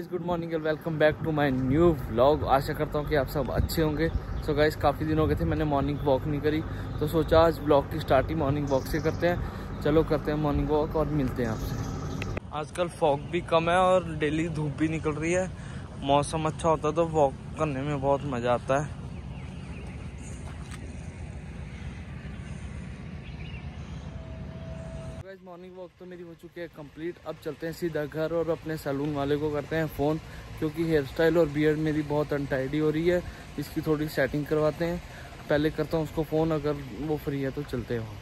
Guys, good morning and welcome back to my new vlog. आशा करता हूँ कि आप सब अच्छे होंगे। सो गाइस, काफ़ी दिन हो गए थे मैंने मॉर्निंग वॉक नहीं करी, तो सोचा आज व्लॉग की स्टार्ट ही मॉर्निंग वॉक से करते हैं। चलो करते हैं मॉर्निंग वॉक और मिलते हैं आपसे। आजकल फॉग भी कम है और डेली धूप भी निकल रही है। मौसम अच्छा होता है तो वॉक करने में बहुत मज़ा आता है। मॉर्निंग वॉक तो मेरी हो चुकी है कंप्लीट। अब चलते हैं सीधा घर और अपने सैलून वाले को करते हैं फ़ोन, क्योंकि हेयर स्टाइल और बियर्ड मेरी बहुत अनटाइडी हो रही है। इसकी थोड़ी सेटिंग करवाते हैं। पहले करता हूँ उसको फ़ोन, अगर वो फ्री है तो चलते हैं।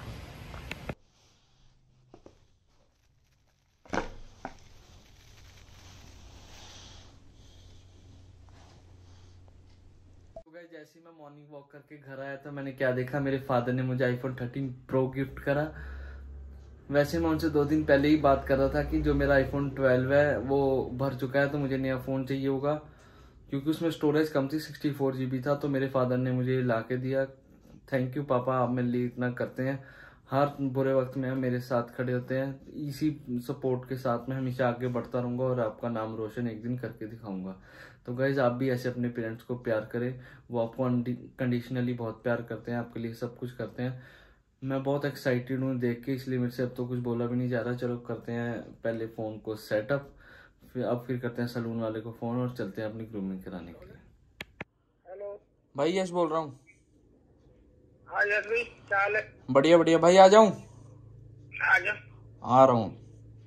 तो गाइस, जैसे ही मैं मॉर्निंग वॉक करके घर आया तो मैंने क्या देखा, मेरे फादर ने मुझे iPhone 13 Pro गिफ्ट करा। वैसे मैं उनसे 2 दिन पहले ही बात कर रहा था कि जो मेरा iPhone 12 है वो भर चुका है, तो मुझे नया फ़ोन चाहिए होगा, क्योंकि उसमें स्टोरेज कम थी, 64 GB था। तो मेरे फादर ने मुझे ला के दिया। थैंक यू पापा, आप मेरे लिए इतना करते हैं। हर बुरे वक्त में मेरे साथ खड़े होते हैं। इसी सपोर्ट के साथ मैं हमेशा आगे बढ़ता रहूँगा और आपका नाम रोशन एक दिन करके दिखाऊंगा। तो गाइज, आप भी ऐसे अपने पेरेंट्स को प्यार करें। वो आपको कंडीशनली बहुत प्यार करते हैं, आपके लिए सब कुछ करते हैं। मैं बहुत एक्साइटेड हूँ देख के, इसलिए मेरे से अब तो कुछ बोला भी नहीं जा रहा। चलो करते हैं पहले फ़ोन को सेटअप, फिर करते हैं सलून वाले को फ़ोन और चलते हैं अपनी ग्रूमिंग कराने के लिए। हेलो भाई, यश बोल रहा हूँ। हाँ यश भाई, क्या हाल है? बढ़िया बढ़िया भाई, आ जाऊँ? आजा। आ रहा हूँ।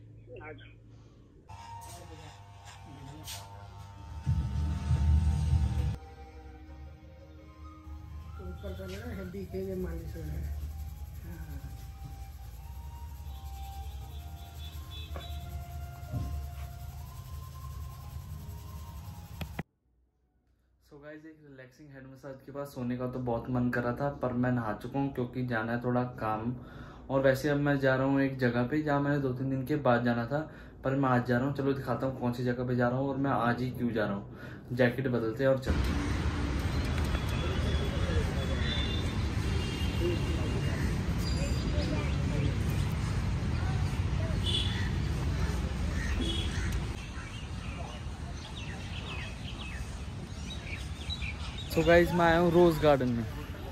ऊपर कर रहा है, हड्डी के मालिश हो रहा है। सो गाइस, एक रिलैक्सिंग हेड मसाज के बाद सोने का तो बहुत मन कर रहा था, पर मैं नहा चुका हूँ क्योंकि जाना है थोड़ा काम। और वैसे अब मैं जा रहा हूँ एक जगह पे जहाँ मैंने 2-3 दिन के बाद जाना था, पर मैं आज जा रहा हूँ। चलो दिखाता हूँ कौन सी जगह पे जा रहा हूँ और मैं आज ही क्यों जा रहा हूँ। जैकेट बदलते हैं और चलते हैं। सो गाइस, मैं आया हूँ रोज गार्डन में।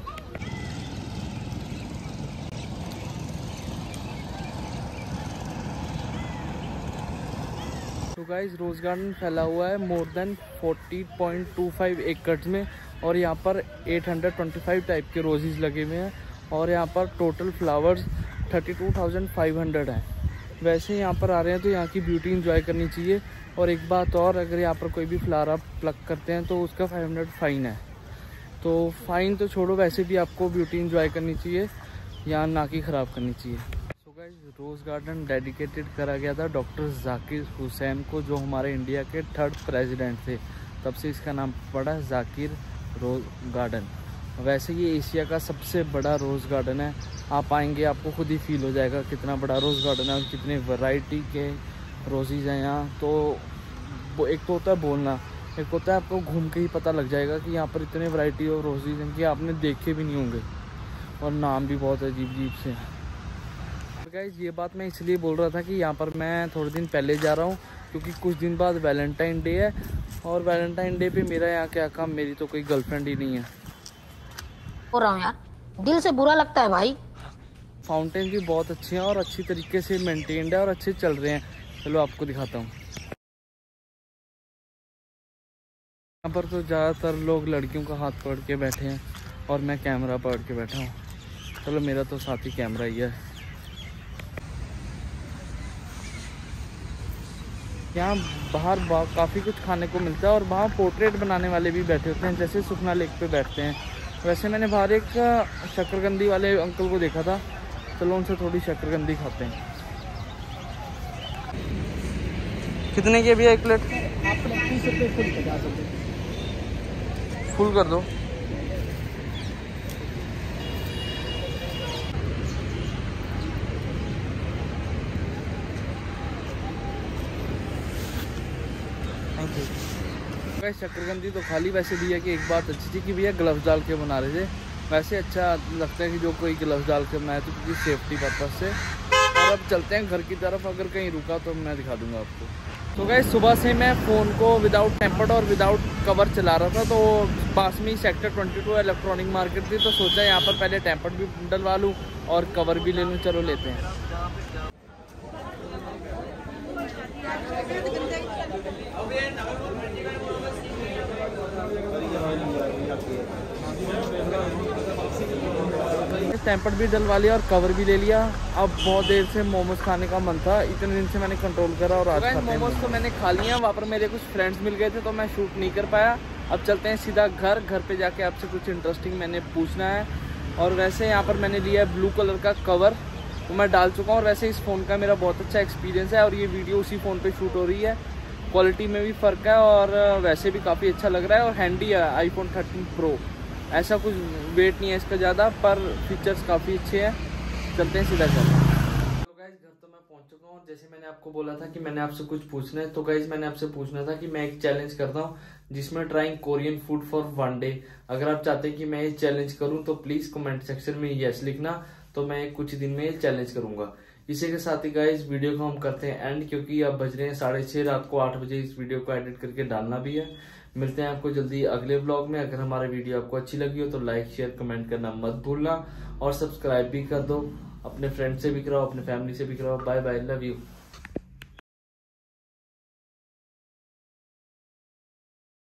तो गाइस, रोज गार्डन फैला हुआ है मोर देन 40.25 एकड़ में, और यहाँ पर 825 टाइप के रोजेज लगे हुए हैं, और यहाँ पर टोटल फ्लावर्स 32,500 हैं। वैसे यहाँ पर आ रहे हैं तो यहाँ की ब्यूटी इंजॉय करनी चाहिए। और एक बात और, अगर यहाँ पर कोई भी फ्लावर आप प्लक करते हैं तो उसका 500 फाइन है। तो फाइन तो छोड़ो, वैसे भी आपको ब्यूटी इंजॉय करनी चाहिए, यहाँ ना कि ख़राब करनी चाहिए। So guys, rose garden dedicated करा गया था डॉक्टर जाकिर हुसैन को, जो हमारे इंडिया के 3rd प्रेसिडेंट थे। तब से इसका नाम पड़ा जाकिर रोज़ गार्डन। वैसे ये एशिया का सबसे बड़ा रोज़ गार्डन है। आप आएंगे आपको खुद ही फील हो जाएगा कितना बड़ा रोज़ गार्डन है और कितने वैरायटी के रोज़ेज हैं यहाँ। तो एक तो होता है बोलना, एक होता है आपको घूम के ही पता लग जाएगा कि यहाँ पर इतने वैरायटी ऑफ रोजेज हैं कि आपने देखे भी नहीं होंगे, और नाम भी बहुत अजीब अजीब से हैं। तो गाइस, ये बात मैं इसलिए बोल रहा था कि यहाँ पर मैं थोड़े दिन पहले जा रहा हूँ, क्योंकि कुछ दिन बाद वैलेंटाइन डे है, और वैलेंटाइन डे पे मेरा यहाँ क्या काम, मेरी तो कोई गर्लफ्रेंड ही नहीं है। बोल रहा हूँ यार, दिल से बुरा लगता है भाई। फाउंटेन भी बहुत अच्छे हैं और अच्छी तरीके से मेंटेन्ड है और अच्छे चल रहे हैं। चलो आपको दिखाता हूँ। यहाँ पर तो ज़्यादातर लोग लड़कियों का हाथ पकड़ के बैठे हैं और मैं कैमरा पकड़ के बैठा हूँ। चलो, मेरा तो साथी कैमरा ही है। यहाँ बाहर काफ़ी कुछ खाने को मिलता है, और वहाँ पोर्ट्रेट बनाने वाले भी बैठे होते हैं, जैसे सुखना लेक पे बैठते हैं। वैसे मैंने बाहर एक शक्करकंदी वाले अंकल को देखा था। चलो उनसे थोड़ी शक्करकंदी खाते हैं। कितने की भैया एक प्लेट? आप 30 रुपये फुल, 50 रुपये फुल कर दो। शक्करकंदी तो खाली। वैसे भैया की एक बात अच्छी थी कि भैया ग्लव्स डाल के बना रहे थे। वैसे अच्छा लगता है कि जो कोई ग्लव्स डाल के बनाए तो, क्योंकि सेफ्टी पर्पज से। और और अब चलते हैं घर की तरफ, अगर कहीं रुका तो मैं दिखा दूंगा आपको। तो गाइस सुबह से मैं फ़ोन को विदाउट टेम्पर्ड और विदाउट कवर चला रहा था, तो पास में ही सेक्टर 22 इलेक्ट्रॉनिक मार्केट थी, तो सोचा यहाँ पर पहले टेम्पर्ड भी डलवा लूँ और कवर भी ले लूँ। चलो लेते हैं। टेम्पर्ड भी डलवा लिया और कवर भी ले लिया। अब बहुत देर से मोमोज खाने का मन था, इतने दिन से मैंने कंट्रोल करा और आज मोमोज तो मैंने खा लिया। वहाँ पर मेरे कुछ फ्रेंड्स मिल गए थे तो मैं शूट नहीं कर पाया। अब चलते हैं सीधा घर पे जाके आपसे कुछ इंटरेस्टिंग मैंने पूछना है। और वैसे यहाँ पर मैंने लिया है ब्लू कलर का कवर, तो मैं डाल चुका हूँ। वैसे इस फ़ोन का मेरा बहुत अच्छा एक्सपीरियंस है और ये वीडियो उसी फ़ोन पर शूट हो रही है। क्वालिटी में भी फ़र्क है और वैसे भी काफ़ी अच्छा लग रहा है और हैंडी है। iPhone 13 Pro, ऐसा कुछ वेट नहीं है इसका ज़्यादा, पर फीचर्स काफ़ी अच्छे हैं। चलते हैं सीधा घर। तो गाइस घर तो मैं पहुंच चुका हूँ। जैसे मैंने आपको बोला था कि मैंने आपसे कुछ पूछना है, तो गाइस मैंने आपसे पूछना था कि मैं एक चैलेंज करता हूँ जिसमें trying Korean food for 1 day. अगर आप चाहते हैं कि मैं ये चैलेंज करूँ तो प्लीज़ कमेंट सेक्शन में यस लिखना, तो मैं कुछ दिन में ये चैलेंज करूँगा। इसी के साथ ही गाइस वीडियो को हम करते हैं एंड, क्योंकि अब बज रहे हैं 6:30, रात को 8 बजे इस वीडियो को एडिट करके डालना भी है। मिलते हैं आपको जल्दी अगले व्लॉग में। अगर हमारी वीडियो आपको अच्छी लगी हो तो लाइक शेयर कमेंट करना मत भूलना और सब्सक्राइब भी कर दो। अपने फ्रेंड से भी कराओ, अपने फैमिली से भी कराओ। Bye bye, love you.